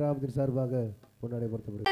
கிராமத்தின் சார்பாக பொன்னாடை பொருத்தப்படுகிறது.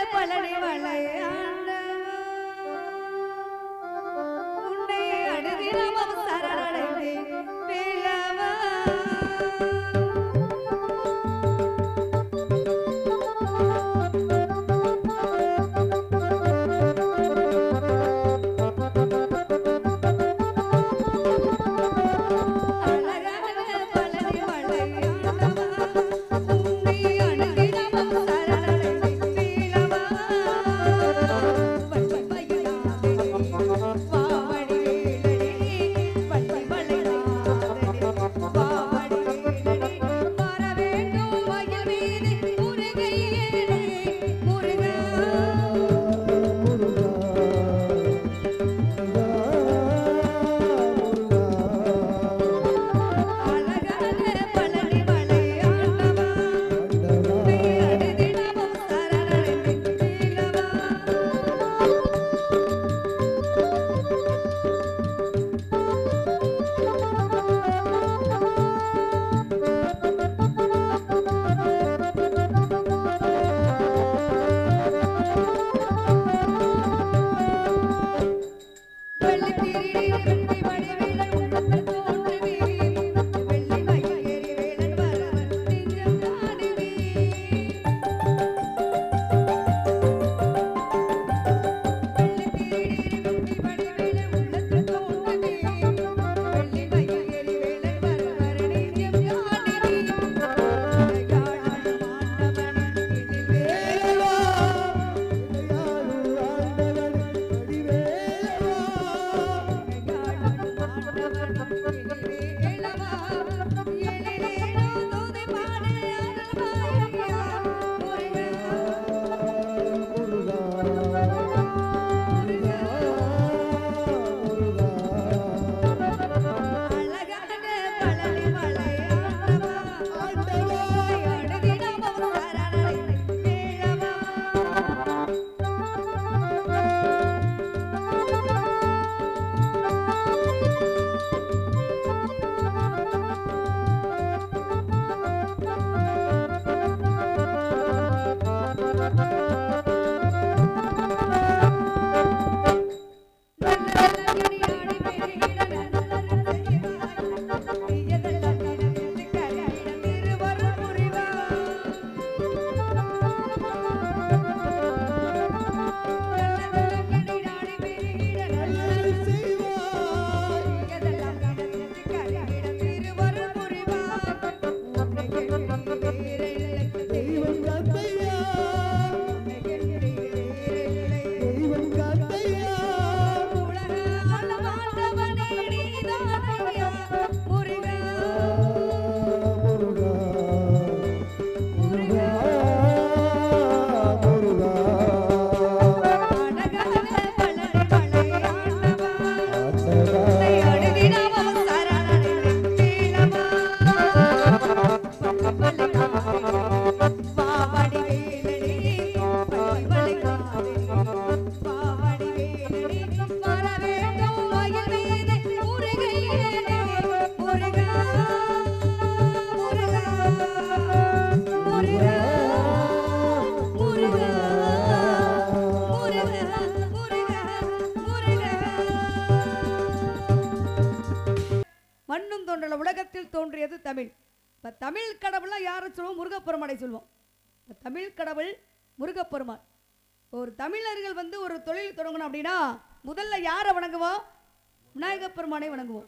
உலகத்தில் தோன்றியது தமிழ். இப்ப தமிழ் கடவுள்னா யாரை சொல்லுவோம்? முருகப்பெருமானை சொல்லுவோம். தமிழ் கடவுள் முருகப்பெருமான். ஒரு தமிழர்கள் வந்து ஒரு தொழில் தொடங்கணும் அப்படின்னா முதல்ல யாரை வணங்குவோம்? விநாயகப் பெருமானை வணங்குவோம்.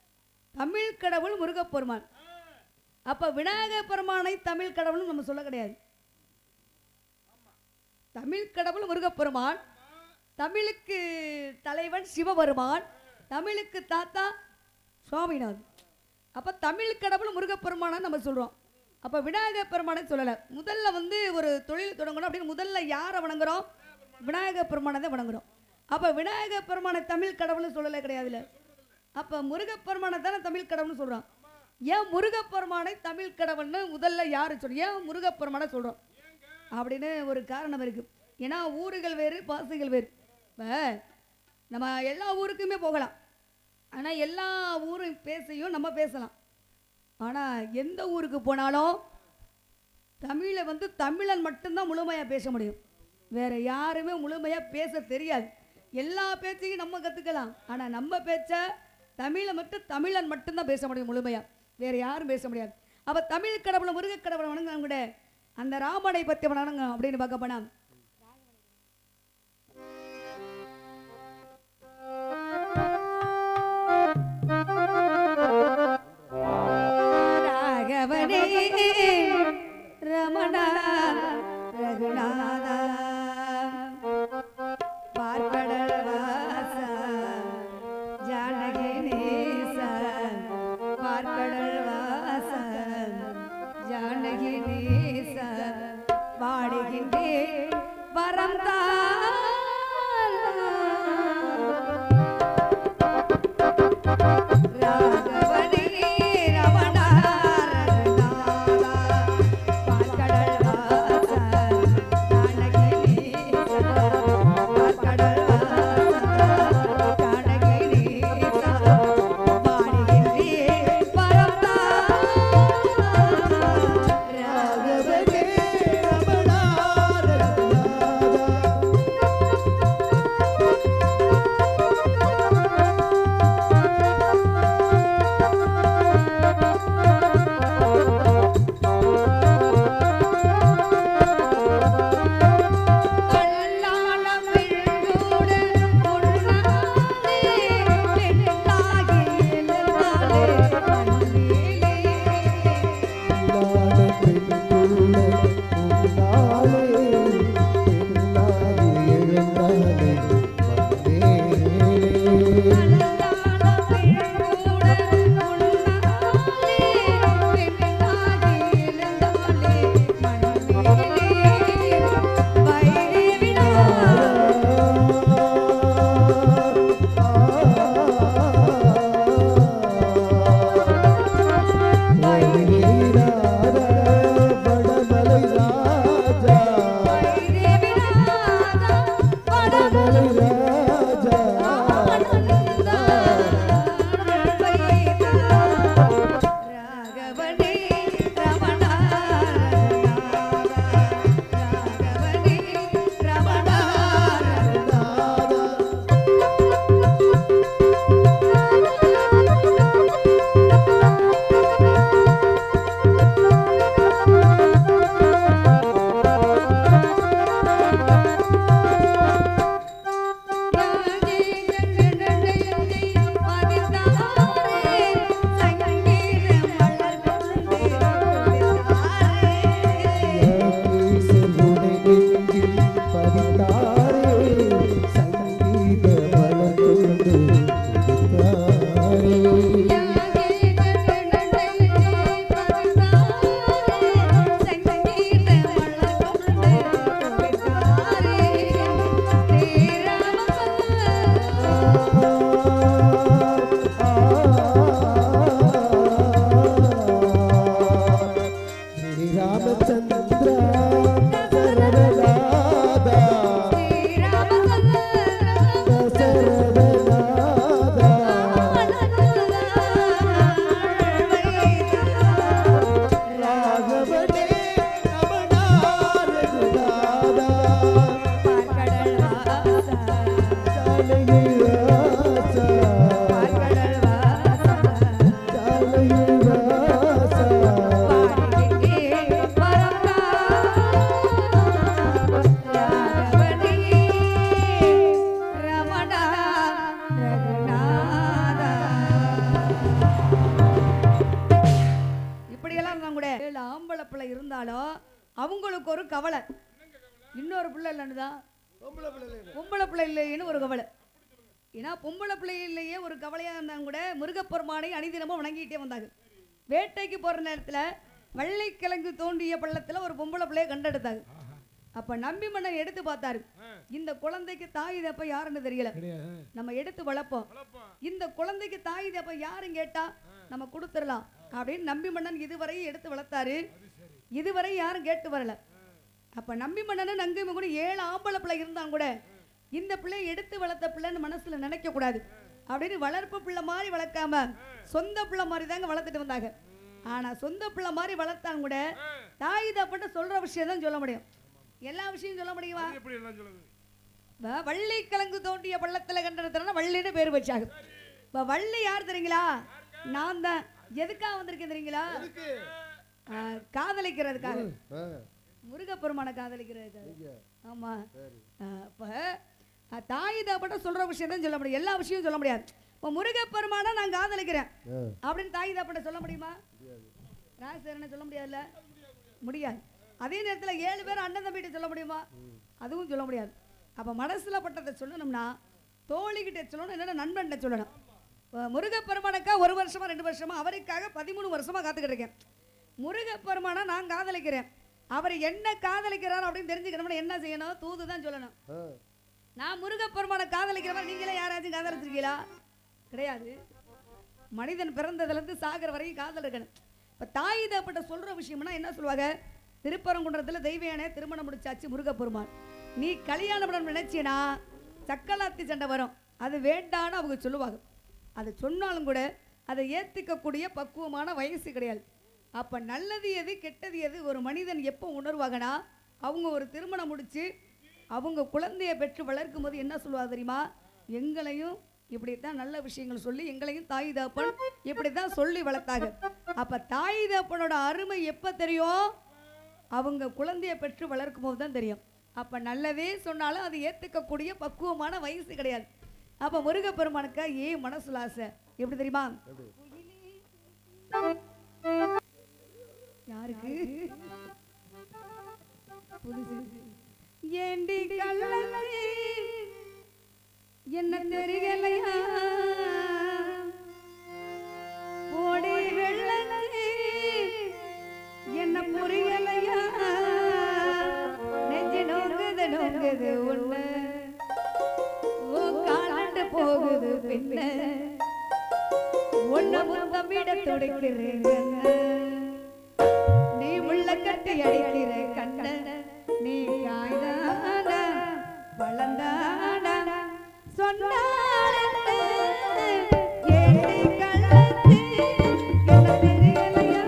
தமிழ் கடவுள் முருகப்பெருமான். அப்ப விநாயகப் பெருமானை தமிழ் கடவுள் நம்ம சொல்ல கிடையாது. தமிழ் கடவுள் முருகப்பெருமான், தமிழுக்கு தலைவன் சிவபெருமான், தமிழுக்கு தாத்தா சுவாமிநாதன். அப்ப தமிழ் கடவுள் முருகப்பெருமானை நம்ம சொல்றோம். அப்ப விநாயகப் பெருமானை சொல்லல. முதல்ல வந்து ஒரு தொழில் தொடங்கணும் அப்படின்னு முதல்ல யாரை வணங்குறோம்? விநாயகப் பெருமானை தான் வணங்குறோம். அப்ப விநாயகப் பெருமானை தமிழ் கடவுள்னு சொல்லல கிடையாதுல. அப்ப முருகப்பெருமானை தானே தமிழ் கடவுள்னு சொல்றோம். ஏன் முருகப்பெருமானை தமிழ் கடவுள்னு முதல்ல யாரு சொல்றோம்? ஏன் முருகப்பெருமானை சொல்றோம் அப்படின்னு ஒரு காரணம் இருக்கு. ஏன்னா ஊர்கள் வேறு, பாசைகள் வேறு. இப்போ நம்ம எல்லா ஊருக்குமே போகலாம், ஆனால் எல்லா ஊரும் பேசையும் நம்ம பேசலாம். ஆனால் எந்த ஊருக்கு போனாலும் தமிழை வந்து தமிழன் மட்டும்தான் முழுமையாக பேச முடியும். வேற யாருமே முழுமையாக பேச தெரியாது. எல்லா பேச்சையும் நம்ம கற்றுக்கலாம். ஆனால் நம்ம பேச்ச தமிழை மட்டும் தமிழன் மட்டும்தான் பேச முடியும் முழுமையாக. வேற யாரும் பேச முடியாது. அப்போ தமிழ் கடவுளை முருகக் கடவுளை வணங்க கூட அந்த ராமனை பற்றி வணங்க அப்படின்னு பார்க்க போனா ராகவனே ரமணா ரகுநாதா பார்க்கடல் வாசா ஜானகி நேசா பார்க்கடல் வாசா ஜானகி நேசா பாடுகின்றேன் வரந்தா அவங்களுக்கு ஒரு கவலை, இன்னொரு பிள்ளை இல்லைன்னுதான், பொம்பளை பிள்ளை இல்லைன்னு ஒரு கவலை. ஏன்னா பொம்பளை பிள்ளை இல்லையே ஒரு கவலையாக இருந்தாங்க கூட முருகப்பெருமானை அணிதினமும் வணங்கிட்டே வந்தாங்க. வேட்டைக்கு போகிற நேரத்தில் வள்ளிக்கிழங்கு தோண்டிய பள்ளத்தில் ஒரு பொம்பளை பிள்ளையை கண்டெடுத்தாங்க. அப்போ நம்பி மன்னன் எடுத்து பார்த்தாரு, இந்த குழந்தைக்கு தாய் தப்ப யாருன்னு தெரியல, நம்ம எடுத்து வளர்ப்போம், இந்த குழந்தைக்கு தாய் தப்ப யாரும் கேட்டா நம்ம கொடுத்துடலாம் அப்படின்னு நம்பி மன்னன் இதுவரை எடுத்து வளர்த்தாரு. இதுவரை யாரும் கேட்டு வரல. அப்ப நம்பி மன்னன் அங்கேயுமே கூட 7 ஆம்பளை பிள்ளை இருந்தாங்க கூட இந்த பிள்ளையை எடுத்து வளர்த்த பிள்ளைன்னு மனசுல நினைக்க கூடாது அப்படின்னு வளர்ப்பு பிள்ளை மாதிரி வளர்க்காம சொந்த பிள்ளை மாதிரி தாங்க வளர்த்துட்டு வந்தாங்க. ஆனா சொந்த பிள்ளை மாதிரி வளர்த்தாலும் கூட தாய் தப்பட்ட சொல்ற விஷயம் தான் சொல்ல முடியும். எல்லா விஷயம் சொல்ல முடியுமா? வள்ளி கிழங்கு தோண்டிய பள்ளத்துல கண்டன வள்ளின்னு பேர் வச்சாங்க. வள்ளி யார் தெரியுங்களா? நான் தான். எதுக்காக வந்திருக்கேன் தெரியுங்களா? காதலிக்கிறதுக்காக, முருகப்பெருமான காதலிக்கிறதுக்காக. ஆமா. இப்ப தாய் தப்பட்ட சொல்ற விஷயம் தான் சொல்ல முடியும், எல்லா விஷயம் சொல்ல முடியாது. இப்போ முருகப்பெருமான நான் காதலிக்கிறேன் அப்படின்னு தாய் தப்பட்ட சொல்ல முடியுமா? ராசரனை சொல்ல முடியாதுல்ல, முடியாது. அதே நேரத்தில் 7 பேர் அண்ணன் தம்பிகிட்ட சொல்ல முடியுமா? அதுவும் சொல்ல முடியாது. அப்போ மனசுல பட்டதை சொல்லணும்னா தோழிகிட்ட சொல்லணும், இல்லைன்னா நண்பன்கிட்ட சொல்லணும். முருகப்பெருமானுக்கா 1 வருஷமா 2 வருஷமா, அவருக்காக 13 வருஷமா காத்துக்கிட்டு இருக்கேன். முருகப்பெருமானா நான் காதலிக்கிறேன், அவர் என்ன காதலிக்கிறார் அப்படின்னு தெரிஞ்சுக்கணும்னா என்ன செய்யணும்? தூது தான் சொல்லணும். நான் முருகப்பெருமான காதலிக்கிறவன், நீங்களே யாராச்சும் காதலிச்சிருக்கீங்களா? கிடையாது. மனிதன் பிறந்ததுலேருந்து சாகிற வரைக்கும் காதல் இருக்கணும். இப்போ தாய் தப்பட்ட சொல்கிற விஷயம்னா என்ன சொல்லுவாங்க? திருப்பரங்குன்றத்தில் தெய்வயானே திருமணம் முடிச்சாச்சு முருகப்பெருமான், நீ கல்யாணம் பண்ண நினைச்சினா சக்கலாத்தி சண்டை வரும், அது வேண்டான்னு அவங்க சொல்லுவாங்க. அது சொன்னாலும் கூட அதை ஏற்றுக்கக்கூடிய பக்குவமான வயசு கிடையாது. அப்போ நல்லது எது கெட்டது எது ஒரு மனிதன் எப்போ உணர்வாங்கன்னா, அவங்க ஒரு திருமணம் முடித்து அவங்க குழந்தையை பெற்று வளர்க்கும் போது என்ன சொல்லுவாங்க தெரியுமா? எங்களையும் இப்படித்தான் நல்ல விஷயங்கள் சொல்லி எங்களையும் தாய் தகப்பன் இப்படித்தான் சொல்லி வளர்த்தாங்க. அப்ப தாய் தகப்பனோட அருமை எப்ப தெரியும்? அவங்க குழந்தையை பெற்று வளர்க்கும் போது தான் தெரியும். அப்ப நல்லதே சொன்னாலும் அது ஏத்துக்கக்கூடிய பக்குவமான வயசு கிடையாது. அப்ப முருகப்பெருமானுக்கு ஏன் மனசுல ஆசை எப்படி தெரியுமா? யாருக்கு? ஏண்டி கள்ளனே என்ன தெரியலையா, ஓடி வெள்ளனே என்ன புரியலையா, நெஞ்சு நோங்குது நோங்குது ஒண்ணு காலண்டு போகுது பின்ன ஒன்ன முத்தமிட துடைக்கிறேன், நீ உள்ள கட்டி அடிக்கிற கண்ண நீ காய்தான வளர்ந்தான சொன்னாலே ஏடி கள்ளத்தி என்ன தெரியலையா,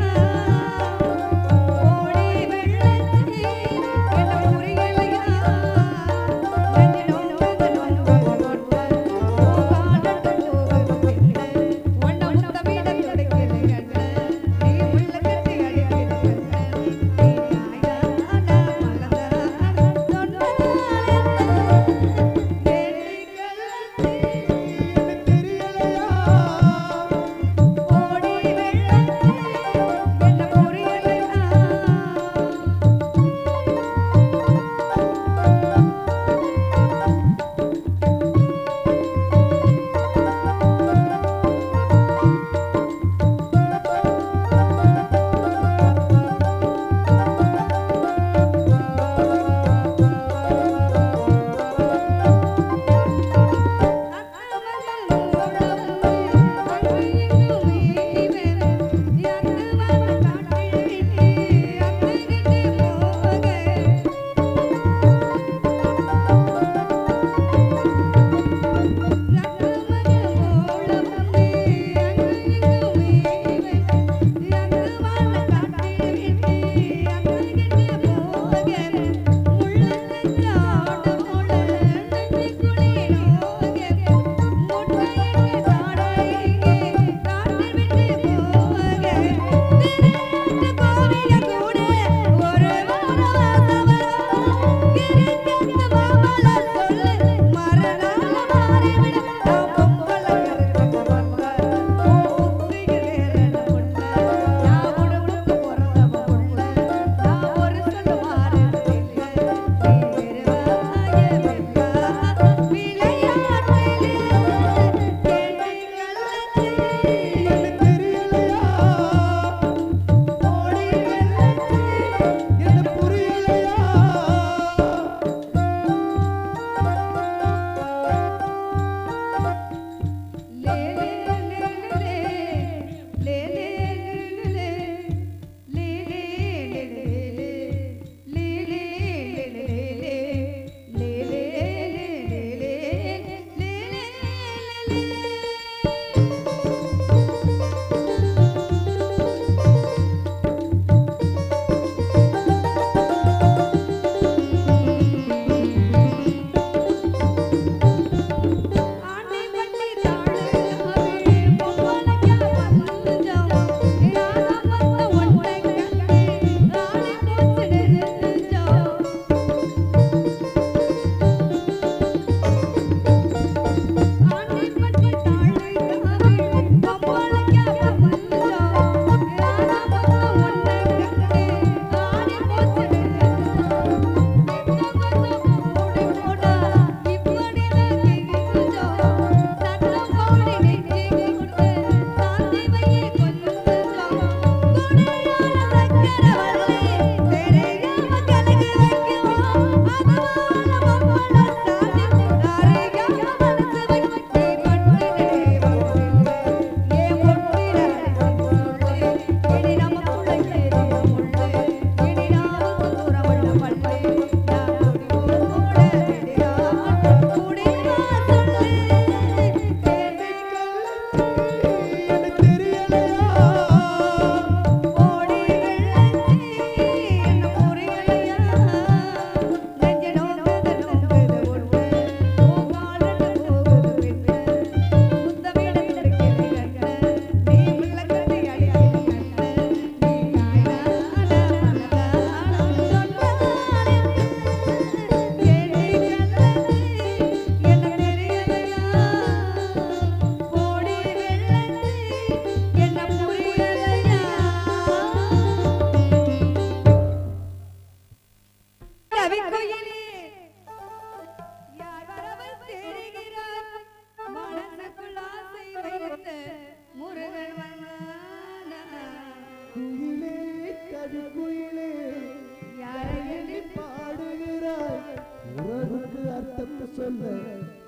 ஓடி வெள்ளத்தி என்ன புரியலையா, நெஞ்சு நோங்குது நோங்குது காலண்டு போகுது பின்ன ஒன்ன முத்தமிட துடைக்கிறேன் கண்ண நீ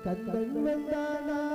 கந்தன் வந்தானா